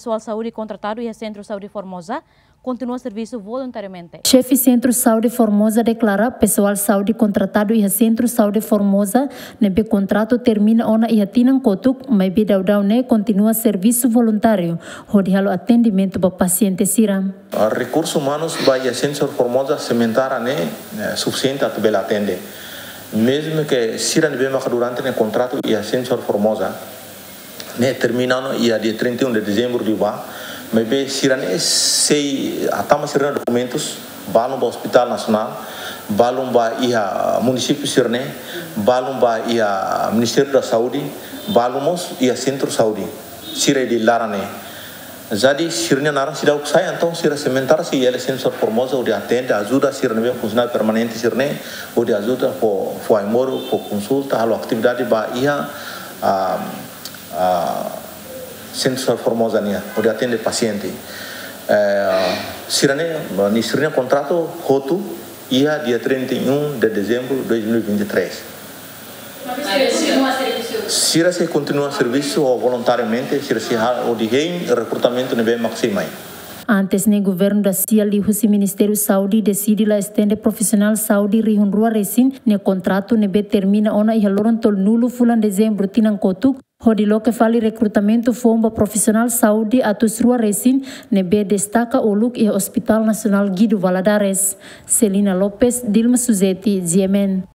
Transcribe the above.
pessoal de saúde contratado e o Centro de Saúde Formosa continua serviço voluntariamente. Chefe Centro de Saúde Formosa declara pessoal de saúde contratado e o Centro de Saúde Formosa nebe contrato termina ona e atinan kotuk, mas be daudau ne continua serviço voluntário, onde halo atendimento para paciente siram. Recursos humanos vai a Centro Formosa sementar né suficiente para bela atender. Mesmo que sira nebe durante o contrato e a Centro Formosa né terminando e a dia 31 de dezembro de lá, mas bem sirane sei atama sirane documentos balum ba Hospital Nacional, balum ba ia município sirane, balum ba ia Ministério da Saúde, balumos ia Centro de Saúde, sira de larane. Jadi sirne nara sida uksai então sira sementar se ele Centro Formosa onde atende ajuda sirne bem funcionário permanente sirne onde ajuda for amoro for consulta halo atividade ba ia Centro Formosa nia, onde atende paciente. Sirene contrato roto ia dia 31 de dezembro de 2023. Sira se continua serviço voluntariamente, sira se o de recrutamento nível máximo. Antes, o governo da CIA e o Ministério da Saúde decide la estende profissional saúde rihun rua resin, ne contrato nebe termina ona e haloron tol nulo fulan dezembro tinan kotuk, hodilo que fale recrutamento fomba profissional saúde atus rua resin, nebe destaca oluk e Hospital Nacional Guido Valadares. Celina Lopes, Dilma Suzeti, Ziemen.